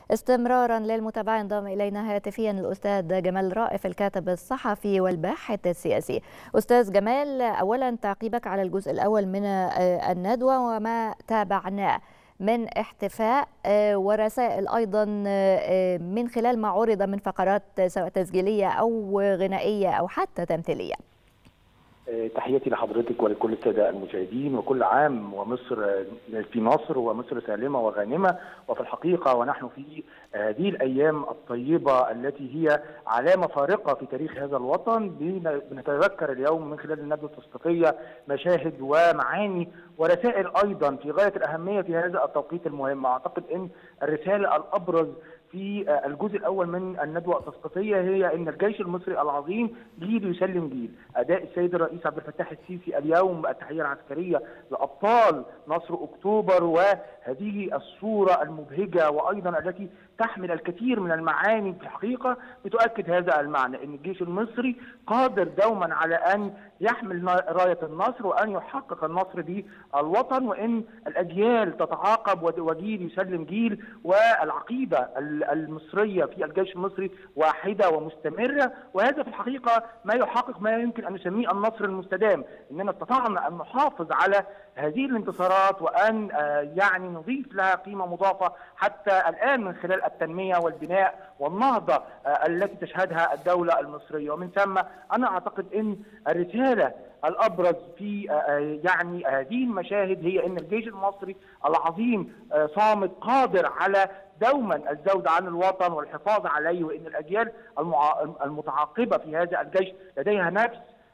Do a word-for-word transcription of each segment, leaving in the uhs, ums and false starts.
استمرارا للمتابعة ينضم إلينا هاتفيا الأستاذ جمال رائف الكاتب الصحفي والباحث السياسي. أستاذ جمال، أولا تعقيبك على الجزء الأول من الندوة وما تابعناه من احتفاء ورسائل أيضا من خلال ما عرض من فقرات سواء تسجيلية أو غنائية أو حتى تمثيلية. تحياتي لحضرتك ولكل السادة المشاهدين، وكل عام ومصر في نصر ومصر سالمة وغانمة. وفي الحقيقة ونحن في هذه الأيام الطيبة التي هي علامة فارقة في تاريخ هذا الوطن، بنتذكر اليوم من خلال الندوة التثقيفية مشاهد ومعاني ورسائل أيضا في غاية الأهمية في هذا التوقيت المهم. أعتقد أن الرسالة الأبرز في الجزء الأول من الندوة التثقيفية هي أن الجيش المصري العظيم جيل يسلم جيل. أداء السيد الرئيس عبد الفتاح السيسي اليوم، التحية العسكرية لأبطال نصر أكتوبر، وهذه الصورة المبهجة وأيضا التي تحمل الكثير من المعاني في الحقيقة بتؤكد هذا المعنى، أن الجيش المصري قادر دوما على أن يحمل راية النصر وأن يحقق النصر للوطن، وأن الأجيال تتعاقب وجيل يسلم جيل، والعقيدة المصرية في الجيش المصري واحدة ومستمرة. وهذا في الحقيقة ما يحقق ما يمكن أن نسميه النصر المستدام، أننا استطعنا أن نحافظ على هذه الانتصارات وأن يعني نضيف لها قيمة مضافة حتى الآن من خلال التنمية والبناء والنهضة التي تشهدها الدولة المصرية. ومن ثم أنا أعتقد أن الرسالة الأبرز في يعني هذه المشاهد هي أن الجيش المصري العظيم صامد قادر على دوما الزود عن الوطن والحفاظ عليه، وأن الأجيال المتعاقبة في هذا الجيش لديها نفس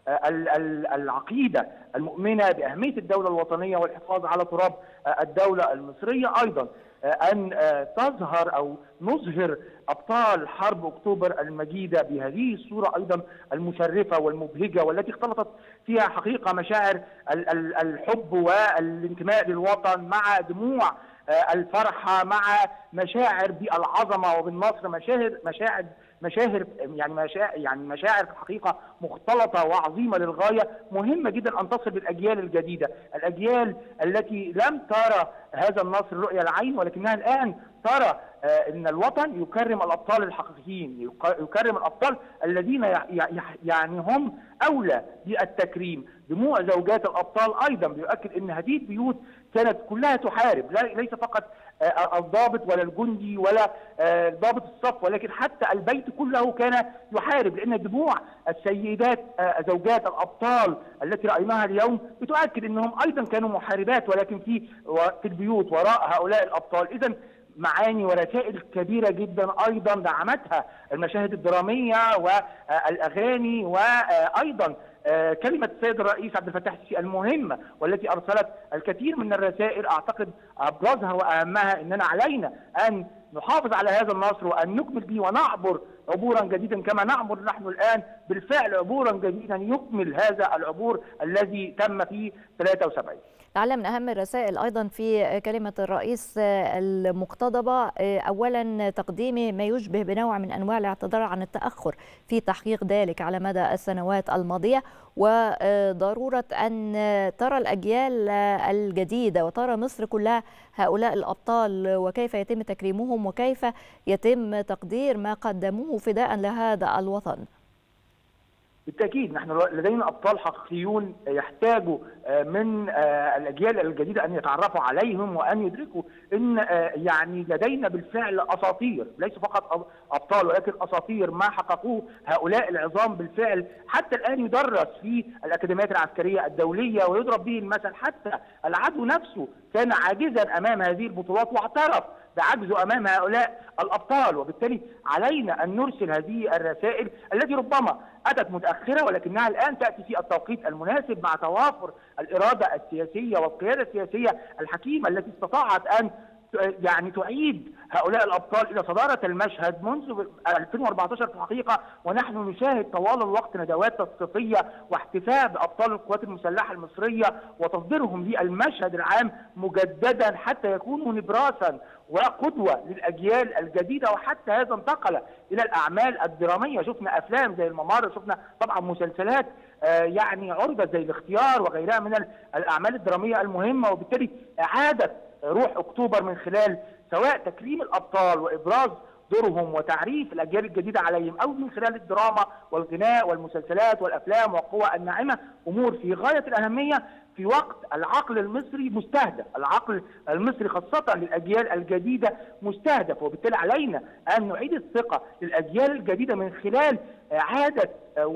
العقيدة المؤمنة بأهمية الدولة الوطنية والحفاظ على تراب الدولة المصرية. أيضا أن تظهر أو نظهر أبطال حرب أكتوبر المجيدة بهذه الصورة أيضا المشرفة والمبهجة، والتي اختلطت فيها حقيقة مشاعر الحب والانتماء للوطن مع دموع الفرحة، مع مشاعر بالعظمة وبالنصر، مشاعر مشاعر مشاعر يعني مشاعر يعني مشاعر في الحقيقة مختلطة وعظيمة للغاية. مهمة جدا أن تصل بالأجيال الجديدة، الأجيال التي لم ترى هذا النصر رؤية العين، ولكنها الآن ترى أن الوطن يكرم الأبطال الحقيقيين، يكرم الأبطال الذين يعني هم أولى بالتكريم. دموع زوجات الأبطال أيضا بيؤكد أن هذه البيوت كانت كلها تحارب، ليس فقط الضابط ولا الجندي ولا ضابط الصف، ولكن حتى البيت كله كان يحارب، لأن دموع السيدات زوجات الأبطال التي رأيناها اليوم بتؤكد أنهم أيضا كانوا محاربات، ولكن في في البيوت وراء هؤلاء الأبطال. إذن معاني ورسائل كبيرة جدا أيضا دعمتها المشاهد الدرامية والأغاني، وأيضا كلمة السيد الرئيس عبد الفتاح السيسي المهمة والتي أرسلت الكثير من الرسائل. أعتقد أبرزها وأهمها أننا علينا أن نحافظ على هذا النصر وأن نكمل به ونعبر عبورا جديدا كما نعبر نحن الآن بالفعل عبورا جديدا يكمل هذا العبور الذي تم في ثلاثة وسبعين. لعل من أهم الرسائل أيضا في كلمة الرئيس المقتضبة أولا تقديم ما يشبه بنوع من أنواع الاعتذار عن التأخر في تحقيق ذلك على مدى السنوات الماضية، وضرورة أن ترى الأجيال الجديدة وترى مصر كلها هؤلاء الأبطال وكيف يتم تكريمهم وكيف يتم تقدير ما قدموه فداء لهذا الوطن. بالتأكيد نحن لدينا أبطال حقيقيون يحتاجوا من الأجيال الجديدة أن يتعرفوا عليهم وأن يدركوا أن يعني لدينا بالفعل أساطير، ليس فقط أبطال ولكن أساطير ما حققوه هؤلاء العظام بالفعل. حتى الآن يدرس في الأكاديميات العسكرية الدولية ويضرب به المثل، حتى العدو نفسه كان عاجزا أمام هذه البطولات واعترف بعجزه أمام هؤلاء الأبطال. وبالتالي علينا أن نرسل هذه الرسائل التي ربما أتت متأخرة ولكنها الآن تأتي في التوقيت المناسب مع توافر الإرادة السياسية والقيادة السياسية الحكيمة التي استطاعت أن يعني تعيد هؤلاء الأبطال إلى صدارة المشهد منذ ألفين وأربعة عشر في الحقيقة. ونحن نشاهد طوال الوقت ندوات تثقيفية واحتفاء بأبطال القوات المسلحة المصرية وتصديرهم للمشهد العام مجددا حتى يكونوا نبراسا وقدوة للأجيال الجديدة. وحتى هذا انتقل إلى الأعمال الدرامية، شفنا أفلام زي الممر، شفنا طبعا مسلسلات يعني عرضت زي الاختيار وغيرها من الأعمال الدرامية المهمة. وبالتالي إعادة روح أكتوبر من خلال سواء تكريم الابطال وابراز دورهم وتعريف الاجيال الجديده عليهم، او من خلال الدراما والغناء والمسلسلات والافلام والقوى الناعمه، امور في غايه الاهميه في وقت العقل المصري مستهدف، العقل المصري خاصه للاجيال الجديده مستهدف، وبالتالي علينا ان نعيد الثقه للاجيال الجديده من خلال اعاده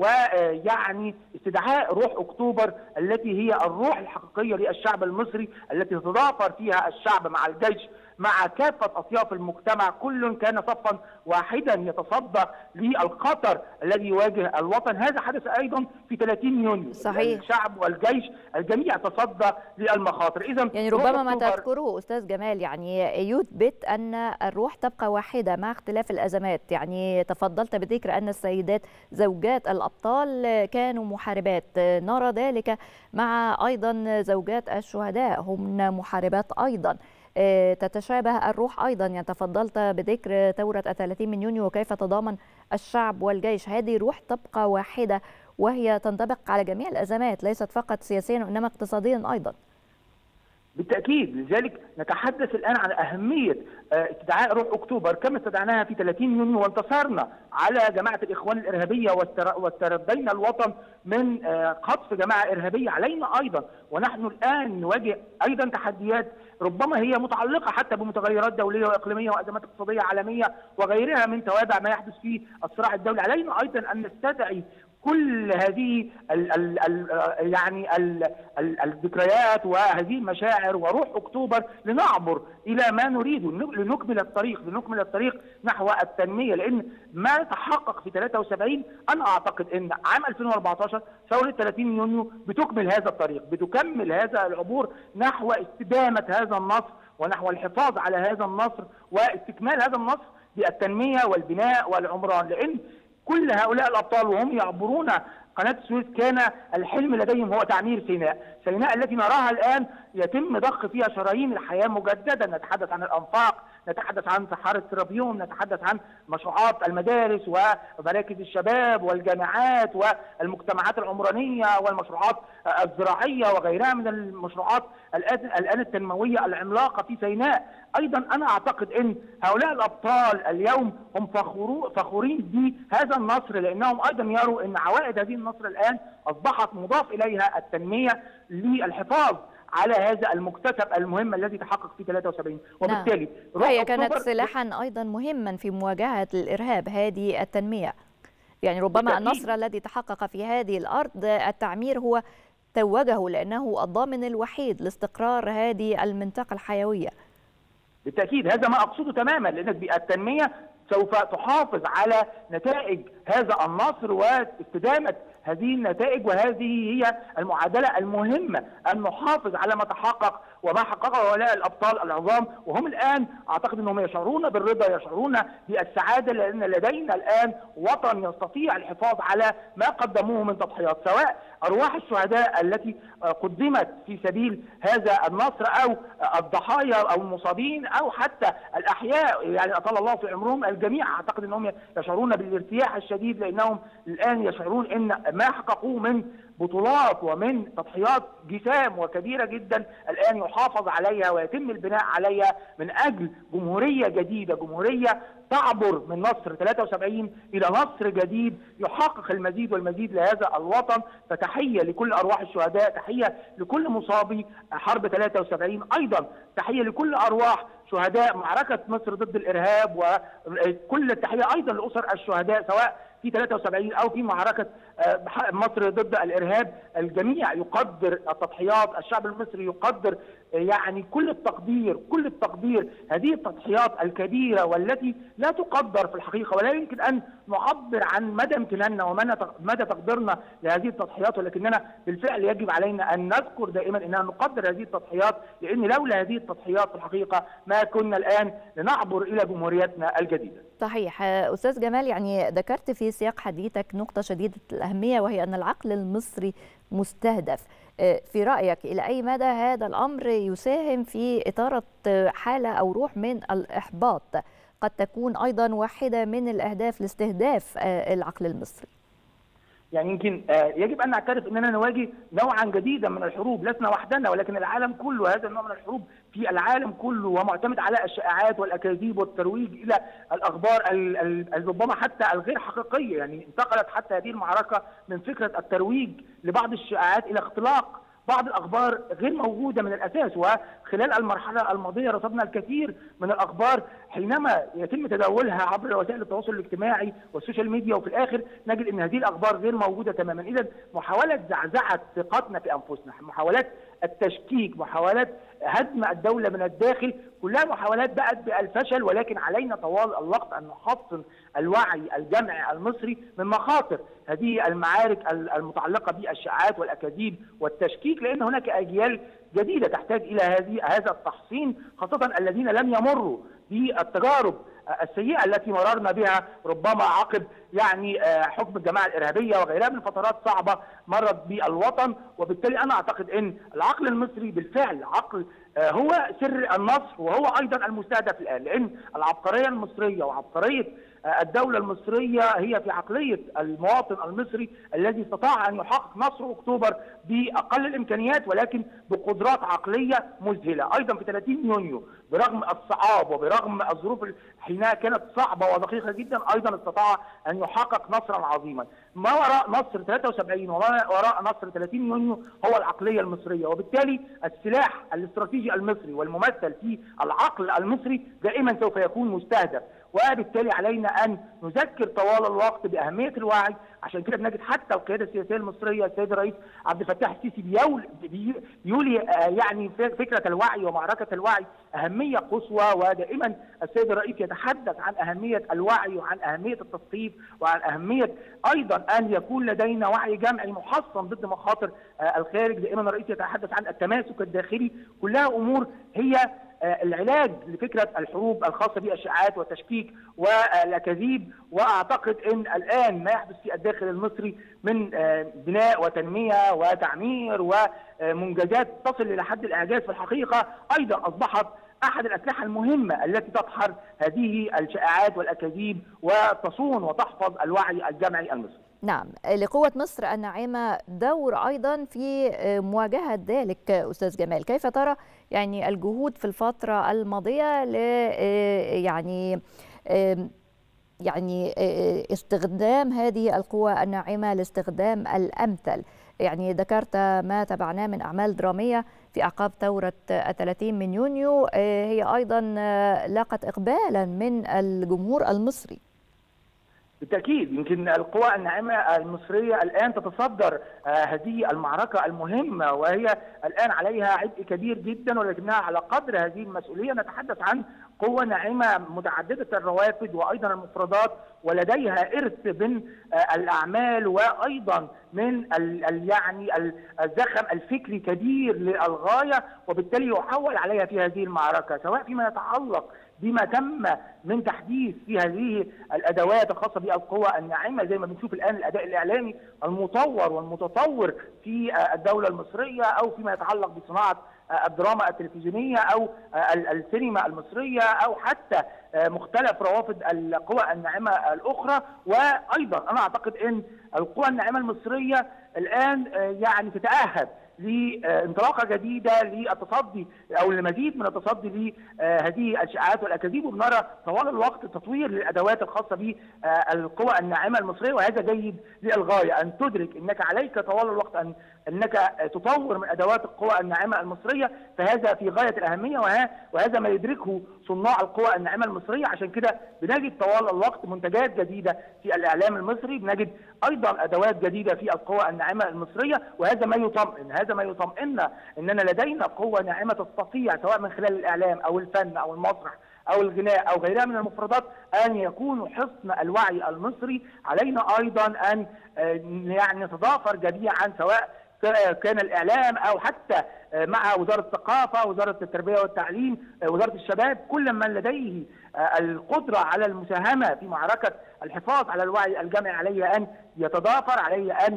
ويعني استدعاء روح اكتوبر التي هي الروح الحقيقيه للشعب المصري، التي تتضافر فيها الشعب مع الجيش مع كافة أطياف المجتمع، كل كان صفا واحدا يتصدى للخطر الذي يواجه الوطن. هذا حدث أيضا في ثلاثين يونيو. صحيح. الشعب والجيش الجميع تصدى للمخاطر. إذا يعني ربما ما تذكره أستاذ جمال يعني يثبت أن الروح تبقى واحدة مع اختلاف الأزمات. يعني تفضلت بذكر أن السيدات زوجات الأبطال كانوا محاربات، نرى ذلك مع أيضا زوجات الشهداء هن محاربات أيضا. تتشابه الروح أيضا. يعني تفضلت بذكر ثورة الثلاثين من يونيو وكيف تضامن الشعب والجيش. هذه روح تبقى واحدة وهي تنطبق على جميع الأزمات، ليست فقط سياسيا وإنما اقتصاديا أيضا. بالتأكيد، لذلك نتحدث الآن عن أهمية استدعاء روح أكتوبر كما استدعناها في ثلاثين يونيو وانتصرنا على جماعة الإخوان الإرهابية واستردينا الوطن من قصف جماعة إرهابية. علينا أيضا ونحن الآن نواجه أيضا تحديات ربما هي متعلقة حتى بمتغيرات دولية وإقليمية وأزمات اقتصادية عالمية وغيرها من توابع ما يحدث في الصراع الدولي. علينا أيضا أن نستدعي كل هذه ال ال ال يعني ال ال الذكريات وهذه المشاعر وروح أكتوبر لنعبر إلى ما نريده، لنكمل الطريق لنكمل الطريق نحو التنمية. لأن ما تحقق في ثلاثة وسبعين أنا أعتقد أن عام ألفين وأربعة عشر ثورة ثلاثين يونيو بتكمل هذا الطريق، بتكمل هذا العبور نحو استدامة هذا النصر ونحو الحفاظ على هذا النصر واستكمال هذا النصر بالتنمية والبناء والعمران. لأن كل هؤلاء الأبطال وهم يعبرون قناة السويس كان الحلم لديهم هو تعمير سيناء، سيناء التي نراها الآن يتم ضخ فيها شرايين الحياة مجددا. نتحدث عن الأنفاق، نتحدث عن سحارة سرابيوم، نتحدث عن مشروعات المدارس ومراكز الشباب والجامعات والمجتمعات العمرانية والمشروعات الزراعية وغيرها من المشروعات الآن التنموية العملاقة في سيناء. أيضا أنا أعتقد أن هؤلاء الأبطال اليوم هم فخورين بهذا النصر، لأنهم أيضا يروا أن عوائد هذه النصر الآن أصبحت مضاف إليها التنمية للحفاظ على هذا المكتسب المهم الذي تحقق في ثلاثة وسبعين. وبالتالي نعم. هي كانت سلاحا أيضا مهما في مواجهة الإرهاب هذه التنمية. يعني ربما بالتأكيد. النصر الذي تحقق في هذه الأرض التعمير هو توجه لأنه الضامن الوحيد لاستقرار هذه المنطقة الحيوية. بالتأكيد هذا ما أقصده تماما، لأن التنمية سوف تحافظ على نتائج هذا النصر واستدامة هذه النتائج، وهذه هي المعادلة المهمة أن نحافظ على ما تحقق وما حققه هؤلاء الأبطال العظام. وهم الآن أعتقد أنهم يشعرون بالرضا، يشعرون بالسعادة، لأن لدينا الآن وطن يستطيع الحفاظ على ما قدموه من تضحيات، سواء أرواح الشهداء التي قدمت في سبيل هذا النصر أو الضحايا أو المصابين أو حتى الأحياء، يعني أطال الله في عمرهم الجميع. أعتقد أنهم يشعرون بالارتياح الشديد لأنهم الآن يشعرون أن ما حققوه من بطولات ومن تضحيات جسام وكبيرة جدا الآن يحافظ عليها ويتم البناء عليها من أجل جمهورية جديدة، جمهورية تعبر من نصر ثلاثة وسبعين إلى نصر جديد يحقق المزيد والمزيد لهذا الوطن. فتحية لكل أرواح الشهداء، تحية لكل مصابي حرب ثلاثة وسبعين، أيضا تحية لكل أرواح شهداء معركة مصر ضد الإرهاب، وكل التحية أيضا لأسر الشهداء سواء في ثلاثة وسبعين أو في معركة مصر ضد الإرهاب. الجميع يقدر التضحيات، الشعب المصري يقدر يعني كل التقدير كل التقدير هذه التضحيات الكبيرة والتي لا تقدر في الحقيقة، ولا يمكن أن نعبر عن مدى امتناننا ومدى تقديرنا لهذه التضحيات، ولكننا بالفعل يجب علينا أن نذكر دائما أننا نقدر هذه التضحيات، لأن لولا هذه التضحيات في الحقيقة ما كنا الآن لنعبر إلى جمهوريتنا الجديدة. صحيح. أستاذ جمال، يعني ذكرت في سياق حديثك نقطة شديدة الأهمية وهي أن العقل المصري مستهدف. في رأيك إلى أي مدى هذا الأمر يساهم في إثارة حالة أو روح من الإحباط قد تكون أيضا واحدة من الأهداف لاستهداف العقل المصري؟ يعني يمكن يجب ان نعترف اننا نواجه نوعا جديدا من الحروب، لسنا وحدنا ولكن العالم كله، هذا النوع من الحروب في العالم كله ومعتمد على الشائعات والاكاذيب والترويج الى الاخبار ربما حتى الغير حقيقيه. يعني انتقلت حتى هذه المعركه من فكره الترويج لبعض الشائعات الى اختلاق بعض الاخبار غير موجوده من الاساس. وخلال المرحله الماضيه رصدنا الكثير من الاخبار حينما يتم تداولها عبر وسائل التواصل الاجتماعي والسوشيال ميديا، وفي الاخر نجد ان هذه الاخبار غير موجوده تماما. اذا محاوله زعزعه ثقتنا في انفسنا، محاولات التشكيك، محاولات هدم الدوله من الداخل، كلها محاولات بأت بالفشل. ولكن علينا طوال الوقت ان نحصن الوعي الجمعي المصري من مخاطر هذه المعارك المتعلقه بالشائعات والاكاذيب والتشكيك، لان هناك اجيال جديده تحتاج الى هذه هذا التحصين، خاصه الذين لم يمروا بالتجارب السيئه التي مررنا بها ربما عقب يعني حكم الجماعه الارهابيه وغيرها من فترات صعبه مرت بالوطن. وبالتالي انا اعتقد ان العقل المصري بالفعل عقل هو سر النصر، وهو ايضا المستهدف الان، لان العبقريه المصريه وعبقريه الدوله المصريه هي في عقليه المواطن المصري الذي استطاع ان يحقق نصر اكتوبر باقل الامكانيات ولكن بقدرات عقليه مذهله. ايضا في ثلاثين يونيو برغم الصعاب وبرغم الظروف حينها كانت صعبه ودقيقه جدا، ايضا استطاع ان يحقق نصرا عظيما. ما وراء نصر ثلاثة وسبعين وما وراء نصر ثلاثين يونيو هو العقليه المصريه، وبالتالي السلاح الاستراتيجي المصري والممثل في العقل المصري دائما سوف يكون مستهدف. وبالتالي علينا ان نذكر طوال الوقت باهميه الوعي. عشان كده بنجد حتى القياده السياسيه المصريه السيد الرئيس عبد الفتاح السيسي بيول بيولي يعني فكره الوعي ومعركه الوعي اهميه قصوى، ودائما السيد الرئيس يتحدث عن اهميه الوعي وعن اهميه التثقيف وعن اهميه ايضا ان يكون لدينا وعي جمعي محصن ضد مخاطر الخارج. دائما الرئيس يتحدث عن التماسك الداخلي، كلها امور هي العلاج لفكره الحروب الخاصه بالشائعات والتشكيك والاكاذيب. واعتقد ان الان ما يحدث في الداخل المصري من بناء وتنميه وتعمير ومنجزات تصل الى حد الاعجاز في الحقيقه ايضا اصبحت احد الاسلحه المهمه التي تدحر هذه الشائعات والاكاذيب وتصون وتحفظ الوعي الجمعي المصري. نعم، لقوة مصر الناعمة دور أيضا في مواجهة ذلك. أستاذ جمال، كيف ترى يعني الجهود في الفترة الماضية ل يعني يعني استخدام هذه القوى الناعمة لاستخدام الأمثل؟ يعني ذكرت ما تبعناه من أعمال درامية في أعقاب ثورة الثلاثين من يونيو، هي أيضا لاقت إقبالا من الجمهور المصري. بالتأكيد يمكن القوى الناعمة المصرية الآن تتصدر هذه المعركة المهمة، وهي الآن عليها عبء كبير جدا، ولكنها على قدر هذه المسؤولية. نتحدث عن قوة ناعمة متعددة الروافد وأيضا المفردات، ولديها إرث من الأعمال وأيضا من ال يعني الزخم الفكري كبير للغاية، وبالتالي يحول عليها في هذه المعركة، سواء فيما يتعلق بما تم من تحديث في هذه الادوات الخاصه بالقوى الناعمه، زي ما بنشوف الان الاداء الاعلامي المطور والمتطور في الدوله المصريه، او فيما يتعلق بصناعه الدراما التلفزيونيه او السينما المصريه، او حتى مختلف روافد القوى الناعمه الاخرى. وايضا انا اعتقد ان القوى الناعمه المصريه الان يعني تتاهب لانطلاقه جديده للتصدي او لمزيد من التصدي لهذه الشائعات والاكاذيب، وبنرى طوال الوقت تطوير للادوات الخاصه بالقوى الناعمه المصريه، وهذا جيد للغايه. ان تدرك انك عليك طوال الوقت ان انك تطور من ادوات القوى الناعمه المصريه، فهذا في غايه الاهميه، وهذا ما يدركه صناع القوى الناعمه المصريه. عشان كده بنجد طوال الوقت منتجات جديده في الاعلام المصري، بنجد ايضا ادوات جديده في القوى الناعمه المصريه، وهذا ما يطمئن هذا ما يطمئننا اننا لدينا قوه ناعمه تستطيع سواء من خلال الاعلام او الفن او المسرح او الغناء او غيرها من المفردات ان يكونوا حصن الوعي المصري. علينا ايضا ان يعني نتضافر جميعا، سواء كان الاعلام او حتى مع وزاره الثقافه، وزاره التربيه والتعليم، وزاره الشباب، كل من لديه القدره على المساهمه في معركه الحفاظ على الوعي الجمعي عليه ان يتضافر، عليه ان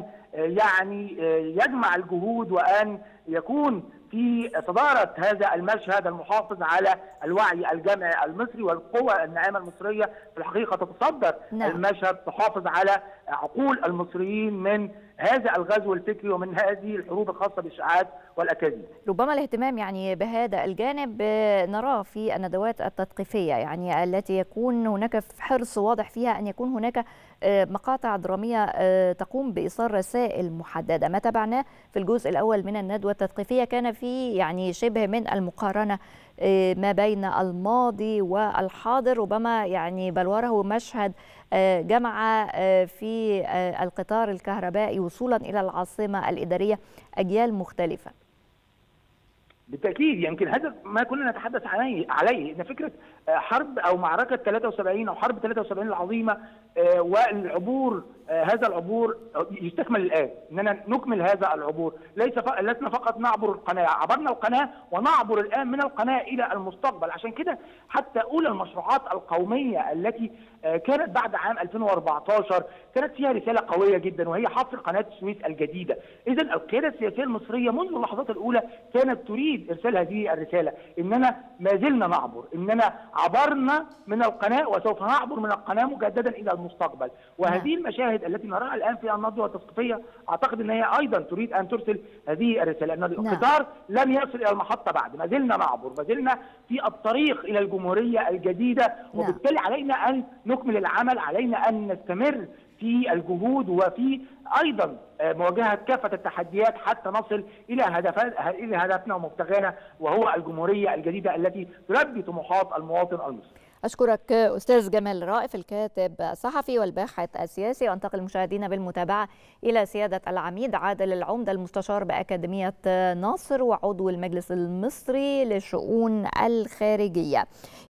يعني يجمع الجهود وان يكون في صدارة هذا المشهد المحافظ على الوعي الجمعي المصري. والقوى الناعمة المصرية في الحقيقة تتصدر نعم. المشهد، تحافظ على عقول المصريين من هذا الغزو الفكري ومن هذه الحروب الخاصة بالإشاعات والأكاذيب. ربما الاهتمام يعني بهذا الجانب نراه في الندوات التثقيفية، يعني التي يكون هناك حرص واضح فيها أن يكون هناك مقاطع درامية تقوم بإيصال رسائل محددة. ما تابعناه في الجزء الأول من الندوة التثقيفية كان في يعني شبه من المقارنة ما بين الماضي والحاضر، ربما يعني بلوره مشهد جمع في القطار الكهربائي وصولا إلى العاصمة الإدارية أجيال مختلفة. بالتأكيد يمكن هذا ما كنا نتحدث عليه عليه ان فكره حرب او معركه ثلاثة وسبعين او حرب ثلاثة وسبعين العظيمه والعبور، هذا العبور يستكمل الان، اننا نكمل هذا العبور، ليس لسنا فقط نعبر القناه، عبرنا القناه ونعبر الان من القناه الى المستقبل. عشان كده حتى اولى المشروعات القوميه التي كانت بعد عام ألفين وأربعة عشر كانت فيها رساله قويه جدا، وهي حفر قناه السويس الجديده. اذا القياده السياسيه المصريه منذ اللحظات الاولى كانت تريد ارسال هذه الرساله، اننا ما زلنا نعبر، اننا عبرنا من القناه وسوف نعبر من القناه مجددا الى المستقبل. وهذه المشاهد التي نراها الان في الندوه التثقيفيه اعتقد ان هي ايضا تريد ان ترسل هذه الرساله، ان القطار لم يصل الى المحطه بعد، ما زلنا نعبر، ما زلنا في الطريق الى الجمهوريه الجديده، وبالتالي علينا ان نكمل العمل، علينا ان نستمر في الجهود وفي ايضا مواجهه كافه التحديات حتى نصل الى هدفنا الى هدفنا ومبتغانا، وهو الجمهوريه الجديده التي تلبي طموحات المواطن المصري. أشكرك أستاذ جمال رائف الكاتب الصحفي والباحث السياسي. وأنتقل المشاهدين بالمتابعة إلى سيادة العميد عادل العمدة المستشار بأكاديمية ناصر وعضو المجلس المصري للشؤون الخارجية.